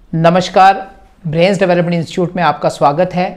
नमस्कार, brains development institute में आपका स्वागत है।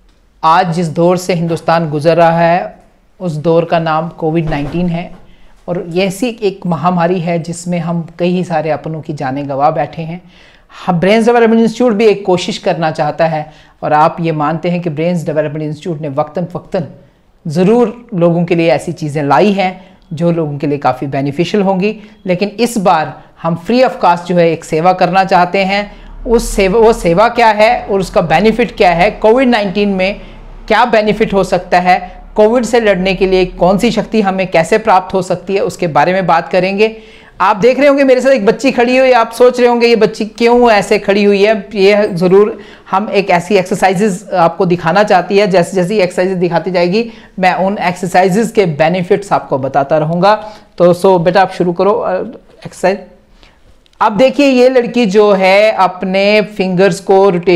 आज जिस दौर से हिंदुस्तान गुजर रहा है उस दौर का नाम कोविड-19 है और ये ऐसी एक महामारी है जिसमें हम कई सारे अपनों की जानें गंवा बैठे हैं। ब्रेन्स डेवलपमेंट इंस्टीट्यूट भी एक कोशिश करना चाहता है और आप ये मानते हैं कि ब्रेन्स डेवलपमेंट इंस्टीट्यूट ने वक्तन ज़रूर लोगों के लिए ऐसी चीज़ें लाई हैं जो लोगों के लिए काफ़ी बेनिफिशियल होंगी। लेकिन इस बार हम फ्री ऑफ कास्ट जो है एक सेवा करना चाहते हैं। वो सेवा क्या है और उसका बेनिफिट क्या है, कोविड-19 में क्या बेनिफिट हो सकता है, कोविड से लड़ने के लिए कौन सी शक्ति हमें कैसे प्राप्त हो सकती है, उसके बारे में बात करेंगे। आप देख रहे होंगे मेरे साथ एक बच्ची खड़ी हुई है। आप सोच रहे होंगे ये बच्ची क्यों ऐसे खड़ी हुई है। ये ज़रूर हम एक ऐसी एक्सरसाइजेज आपको दिखाना चाहती है। जैसे जैसी एक्सरसाइजेज दिखाती जाएगी मैं उन एक्सरसाइजेज के बेनिफिट्स आपको बताता रहूँगा। तो बेटा आप शुरू करो एक्सरसाइज। अब देखिए ये लड़की जो है अपने फिंगर्स को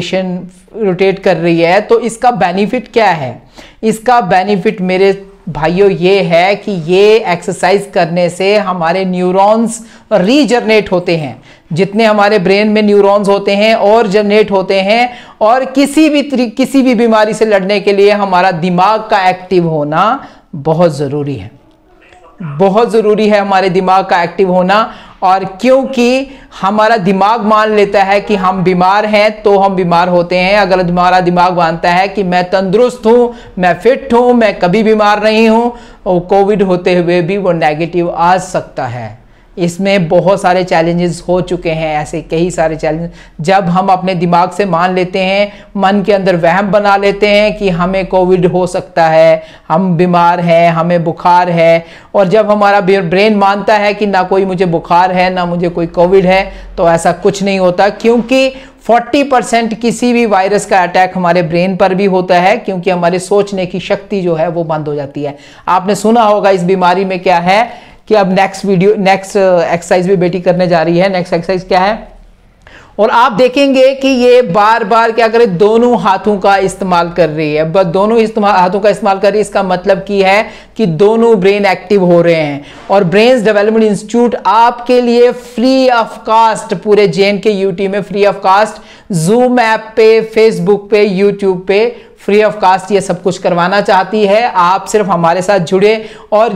रोटेट कर रही है, तो इसका बेनिफिट क्या है। इसका बेनिफिट मेरे भाइयों ये है कि ये एक्सरसाइज करने से हमारे न्यूरॉन्स रीजनरेट होते हैं। जितने हमारे ब्रेन में न्यूरॉन्स होते हैं और जनरेट होते हैं, और किसी भी बीमारी से लड़ने के लिए हमारा दिमाग का एक्टिव होना बहुत ज़रूरी है। बहुत ज़रूरी है हमारे दिमाग का एक्टिव होना। और क्योंकि हमारा दिमाग मान लेता है कि हम बीमार हैं तो हम बीमार होते हैं। अगर हमारा दिमाग मानता है कि मैं तंदुरुस्त हूं, मैं फिट हूं, मैं कभी बीमार नहीं हूं, और कोविड होते हुए भी वो नेगेटिव आ सकता है। इसमें बहुत सारे चैलेंजेस हो चुके हैं, ऐसे कई सारे चैलेंज। जब हम अपने दिमाग से मान लेते हैं, मन के अंदर वहम बना लेते हैं कि हमें कोविड हो सकता है, हम बीमार हैं, हमें बुखार है, और जब हमारा ब्रेन मानता है कि ना कोई मुझे बुखार है ना मुझे कोई कोविड है, तो ऐसा कुछ नहीं होता। क्योंकि 40% किसी भी वायरस का अटैक हमारे ब्रेन पर भी होता है, क्योंकि हमारे सोचने की शक्ति जो है वो बंद हो जाती है। आपने सुना होगा इस बीमारी में क्या है कि अब नेक्स्ट एक्सरसाइज भी बेटी करने जा रही है। नेक्स्ट एक्सरसाइज क्या है, और आप देखेंगे कि ये बार बार क्या करे, दोनों हाथों का इस्तेमाल कर रही है। बस दोनों हाथों का इस्तेमाल कर रही है। इसका मतलब की है कि दोनों ब्रेन एक्टिव हो रहे हैं। और ब्रेन्स डेवलपमेंट इंस्टीट्यूट आपके लिए फ्री ऑफ कास्ट पूरे JNK UT में free of cost zoom app पे, फेसबुक पे, यूट्यूब पे फ्री ऑफ कास्ट ये सब कुछ करवाना चाहती है। आप सिर्फ हमारे साथ जुड़े, और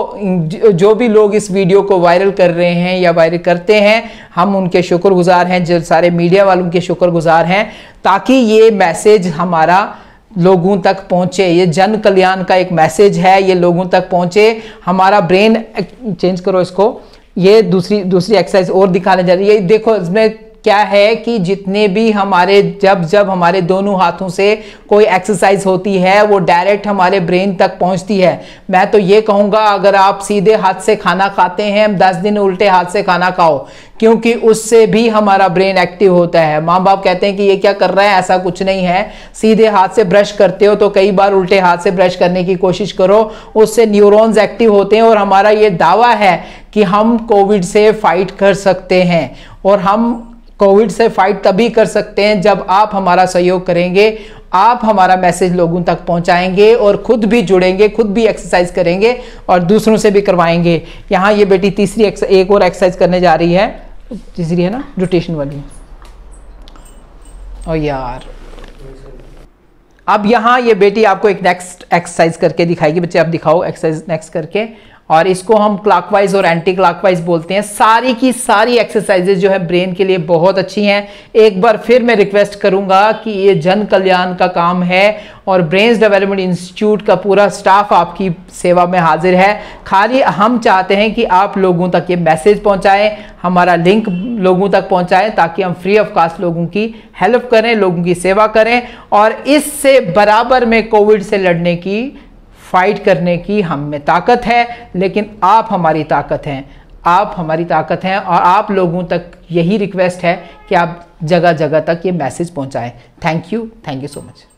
जो भी लोग इस वीडियो को वायरल कर रहे हैं या वायरल करते हैं, हम उनके शुक्रगुजार हैं। जो सारे मीडिया वालों के शुक्रगुजार हैं, ताकि ये मैसेज हमारा लोगों तक पहुंचे। ये जन कल्याण का एक मैसेज है, ये लोगों तक पहुंचे। हमारा ब्रेन चेंज करो इसको। ये दूसरी एक्सरसाइज और दिखाने जा रही है। देखो इसमें क्या है कि जितने भी हमारे जब हमारे दोनों हाथों से कोई एक्सरसाइज होती है वो डायरेक्ट हमारे ब्रेन तक पहुंचती है। मैं तो ये कहूँगा अगर आप सीधे हाथ से खाना खाते हैं, 10 दिन उल्टे हाथ से खाना खाओ, क्योंकि उससे भी हमारा ब्रेन एक्टिव होता है। माँ बाप कहते हैं कि ये क्या कर रहा है, ऐसा कुछ नहीं है। सीधे हाथ से ब्रश करते हो तो कई बार उल्टे हाथ से ब्रश करने की कोशिश करो, उससे न्यूरॉन्स एक्टिव होते हैं। और हमारा ये दावा है कि हम कोविड से फाइट कर सकते हैं, और हम कोविड से फाइट तभी कर सकते हैं जब आप हमारा सहयोग करेंगे, आप हमारा मैसेज लोगों तक पहुंचाएंगे और खुद भी जुड़ेंगे, खुद भी एक्सरसाइज करेंगे और दूसरों से भी करवाएंगे। यहाँ ये बेटी एक और एक्सरसाइज करने जा रही है। तीसरी है ना, रोटेशन वाली। ओ यार, अब यहाँ ये बेटी आपको एक नेक्स्ट एक्सरसाइज करके दिखाएगी। बच्चे आप दिखाओ एक्सरसाइज नेक्स्ट करके। और इसको हम क्लॉकवाइज और एंटी क्लॉकवाइज बोलते हैं। सारी की सारी एक्सरसाइजेज जो है ब्रेन के लिए बहुत अच्छी हैं। एक बार फिर मैं रिक्वेस्ट करूंगा कि ये जन कल्याण का काम है और ब्रेन्स डेवलपमेंट इंस्टीट्यूट का पूरा स्टाफ आपकी सेवा में हाजिर है। खाली हम चाहते हैं कि आप लोगों तक ये मैसेज पहुंचाएं, हमारा लिंक लोगों तक पहुंचाएं, ताकि हम फ्री ऑफ कास्ट लोगों की हेल्प करें, लोगों की सेवा करें, और इससे बराबर में कोविड से लड़ने की, फाइट करने की हम में ताकत है। लेकिन आप हमारी ताकत हैं, आप हमारी ताकत हैं, और आप लोगों तक यही रिक्वेस्ट है कि आप जगह जगह तक ये मैसेज पहुंचाएं। Thank you so much.